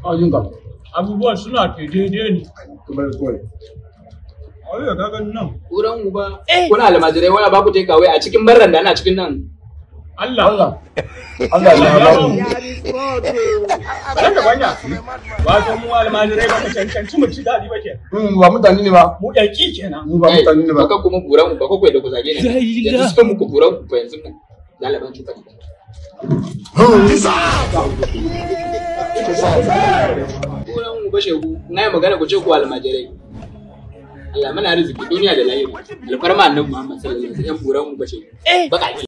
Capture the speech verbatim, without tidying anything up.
A yin ka. Abubuwan suna ke daidai ne. Kuma kawai. Ai ga ganin nan. Kuran uba. Kuna almajirai wala ba ku take kawai a cikin barran da ana cikin nan. Allah. Allah. Allah ya ba mu. Baran da banya. Wato mu almajirai ba mu cancanci mu ci dadi ba ke. Hmm ba mutane ne ba. Mu daki kenan. Mu ba mutane ne ba. Baka kuma buran uba ko kai da ku zage ne. Yanzu suka muku buran uba yanzu nan. Lalaban cuta. Kuran uba shegu. Na yi magana ku ce ku almajirai. Allah mana arziki duniya da lahira. Alfarma annabi Muhammad sallallahu alaihi wasallam yan buran uba shegu. Baka